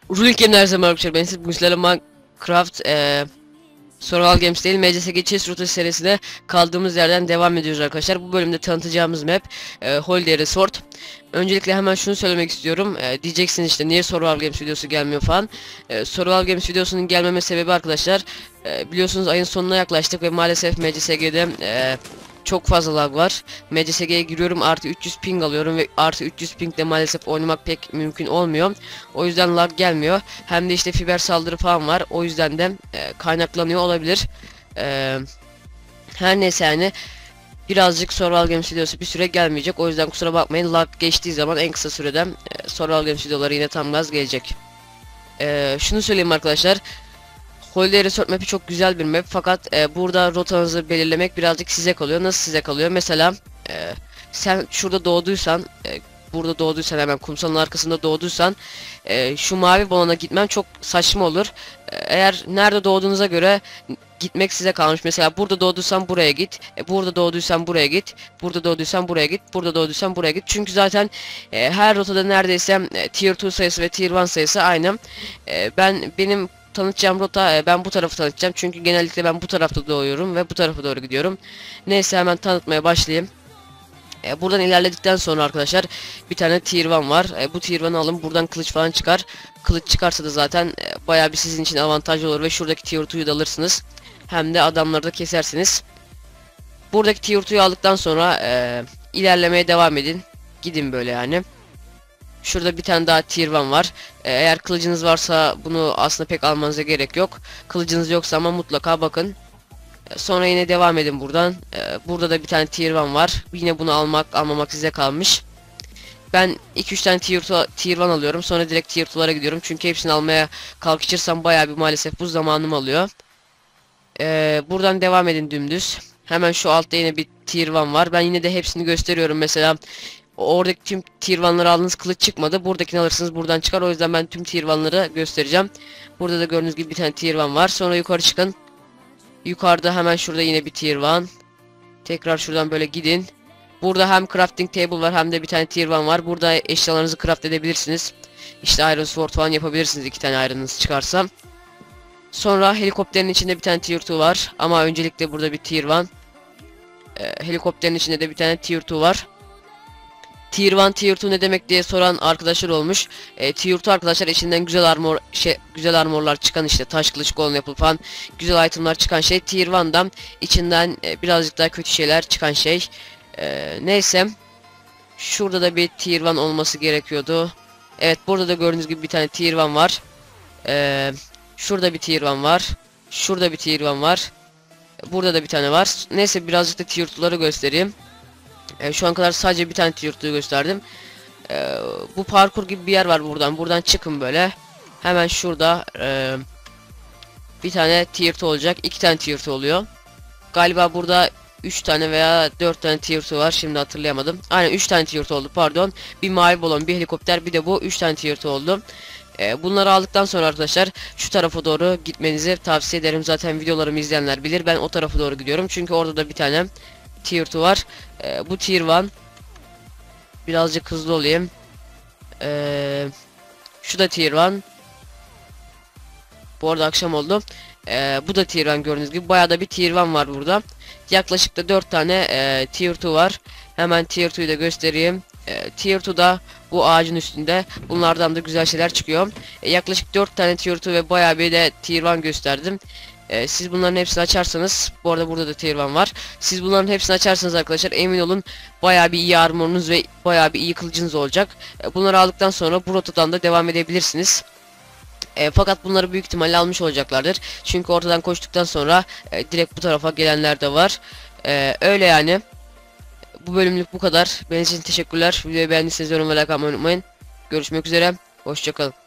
Ruling Game'den her zaman arkadaşlar, ben size bugün sizlerle Minecraft Survival Games değil MCSG Chess Route serisine kaldığımız yerden devam ediyoruz arkadaşlar. Bu bölümde tanıtacağımız map Holiday Resort. Öncelikle hemen şunu söylemek istiyorum. Diyeceksiniz işte niye Survival Games videosu gelmiyor falan. Survival Games videosunun gelmeme sebebi arkadaşlar, biliyorsunuz ayın sonuna yaklaştık ve maalesef MCSG'de çok fazla lag var. MCSG'ye giriyorum, artı 300 ping alıyorum ve artı 300 pingle maalesef oynamak pek mümkün olmuyor. O yüzden lag gelmiyor. Hem de işte fiber saldırı falan var. O yüzden de kaynaklanıyor olabilir. Her neyse yani birazcık Survival Games videosu bir süre gelmeyecek. O yüzden kusura bakmayın. Lag geçtiği zaman en kısa sürede Survival Games videoları yine tam gaz gelecek. Şunu söyleyeyim arkadaşlar. Holiday Resort map'i çok güzel bir map, fakat burada rotanızı belirlemek birazcık size kalıyor. Nasıl size kalıyor? Mesela sen şurada doğduysan, burada doğduysan, hemen kumsalın arkasında doğduysan, şu mavi balona gitmem çok saçma olur. Eğer nerede doğduğunuza göre gitmek size kalmış. Mesela burada doğduysan buraya git, burada doğduysan buraya git, burada doğduysan buraya git, burada doğduysan buraya git. Çünkü zaten her rotada neredeyse tier 2 sayısı ve tier 1 sayısı aynı. Benim tanıtacağım rota, ben bu tarafı tanıtacağım çünkü genellikle ben bu tarafta doğuyorum ve bu tarafa doğru gidiyorum. Neyse, hemen tanıtmaya başlayayım. Buradan ilerledikten sonra arkadaşlar bir tane tier 1 var. Bu tier 1'ı alın, buradan kılıç falan çıkar. Kılıç çıkarsa da zaten bayağı bir sizin için avantajlı olur ve şuradaki tier 2'yi de alırsınız. Hem de adamları da kesersiniz. Buradaki tier 2'yi aldıktan sonra ilerlemeye devam edin. Gidin böyle yani. Şurada bir tane daha tier 1 var. Eğer kılıcınız varsa bunu aslında pek almanıza gerek yok. Kılıcınız yoksa ama mutlaka bakın. Sonra yine devam edin buradan. Burada da bir tane tier 1 var. Yine bunu almamak size kalmış. Ben 2-3 tane tier 1 alıyorum. Sonra direkt tier 2'lara gidiyorum. Çünkü hepsini almaya kalkışırsam bayağı bir maalesef bu zamanımı alıyor. Buradan devam edin dümdüz. Hemen şu altta yine bir tier 1 var. Ben yine de hepsini gösteriyorum. Mesela oradaki tüm tier 1'ları aldınız, kılıç çıkmadı. Buradakini alırsınız, buradan çıkar. O yüzden ben tüm tier 1'ları göstereceğim. Burada da gördüğünüz gibi bir tane tier 1 var. Sonra yukarı çıkın. Yukarıda hemen şurada yine bir tier 1. Tekrar şuradan böyle gidin. Burada hem crafting table var hem de bir tane tier 1 var. Burada eşyalarınızı craft edebilirsiniz. İşte iron sword falan yapabilirsiniz 2 tane iron'ınız çıkarsa. Sonra helikopterin içinde bir tane tier 2 var. Ama öncelikle burada bir tier 1. Helikopterin içinde de bir tane tier 2 var. Tier 1, Tier 2 ne demek diye soran arkadaşlar olmuş. Tier 2 arkadaşlar içinden güzel armorlar çıkan, işte taş kılıç golden apple falan güzel itemlar çıkan şey. Tier 1'dan içinden birazcık daha kötü şeyler çıkan şey. Neyse. Şurada da bir Tier 1 olması gerekiyordu. Evet, burada da gördüğünüz gibi bir tane Tier 1 var. Şurada bir Tier 1 var. Şurada bir Tier 1 var. Burada da bir tane var. Neyse, birazcık da Tier 2'ları göstereyim. Şu an kadar sadece bir tane tier 2'yi gösterdim. Bu parkur gibi bir yer var buradan. Buradan çıkın böyle. Hemen şurada bir tane tier 2 olacak. 2 tane tier 2 oluyor. Galiba burada 3 tane veya 4 tane tier 2 var. Şimdi hatırlayamadım. Aynen 3 tane tier 2 oldu, pardon. Bir mavi balon, bir helikopter, bir de bu 3 tane tier 2 oldu. Bunları aldıktan sonra arkadaşlar şu tarafa doğru gitmenizi tavsiye ederim. Zaten videolarımı izleyenler bilir. Ben o tarafa doğru gidiyorum. Çünkü orada da bir tane tier 2 var. Bu tier 1. Birazcık hızlı olayım. Şu da tier 1. Bu arada akşam oldu. Bu da tier 1, gördüğünüz gibi. Bayağı da bir tier 1 var burada. Yaklaşık da 4 tane tier 2 var. Hemen tier 2'yi de göstereyim. Tier 2'da bu ağacın üstünde. Bunlardan da güzel şeyler çıkıyor. Yaklaşık 4 tane tier 2 ve bayağı bir de tier 1 gösterdim. Siz bunların hepsini açarsanız, bu arada burada da tier 1 var. Siz bunların hepsini açarsanız arkadaşlar, emin olun bayağı bir iyi armorunuz ve bayağı bir iyi kılıcınız olacak. Bunları aldıktan sonra bu rotadan da devam edebilirsiniz. Fakat bunları büyük ihtimalle almış olacaklardır. Çünkü ortadan koştuktan sonra direkt bu tarafa gelenler de var. Öyle yani. Bu bölümlük bu kadar. Benim için teşekkürler. Videoyu beğendiyseniz yorum ve like atmayı unutmayın. Görüşmek üzere. Hoşça kalın.